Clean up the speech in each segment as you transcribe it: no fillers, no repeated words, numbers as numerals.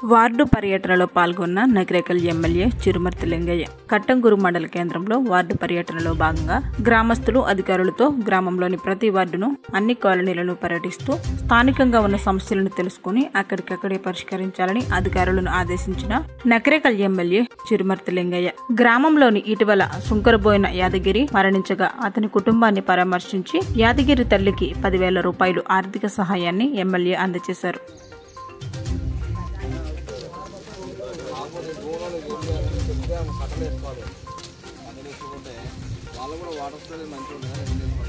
Ward పర్యటనలో పాల్గొన్న Nakrekal MLA Chirumarthi Lingaiah. Kattangur మండల కేంద్రంలో వార్డు పర్యటనలో భాగంగా గ్రామస్తులు, అధికారులతో గ్రామంలోని ప్రతి వార్డును, అన్ని కాలనీలను పర్యటిస్తూ స్థానికంగా ఉన్న సమస్యలను తెలుసుకుని అక్కడికక్కడే పరిష్కరించాలని అధికారులను ఆదేశించిన నకిరేకల్ ఎమ్మెల్యే చిరుమర్తి లింగయ్య గ్రామంలోని ఇటీవల సుంకరబోయిన యాదగిరి మరణించగా అతని కుటుంబాన్ని పరామర్శించి యాదగిరి తల్లికి 10,000 రూపాయలు ఆర్థిక సహాయాన్ని ఎమ్మెల్యే అందజేశారు. వాళ్ళు కూడా వాటర్ స్టోరేజ్ మంచిగా ఉంటుంది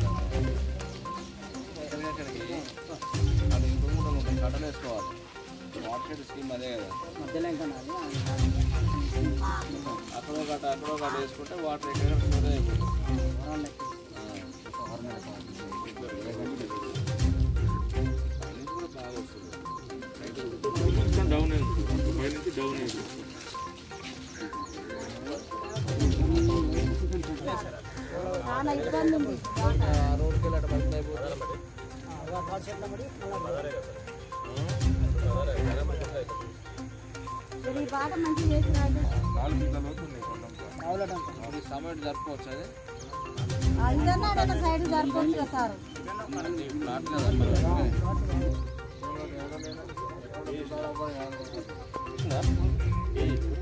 అది ఇంప్రూవ్మెంట్ ఉంటుంది. కట్టలు వేసుకోవాలి. వాటర్ షెడ్ స్కీమ్ అదే కదా, అక్కడో గట్ట వేసుకుంటే వాటర్ ఎక్కడ స్టోరేజ్ అయిపోతుంది. కూడా బాగా వస్తుంది. డౌన్ అయింది డౌన్ అయింది. రోడ్కి వెళ్ళట బయట అయిపోతుంది. సమయం జరుపుకోవచ్చు. అది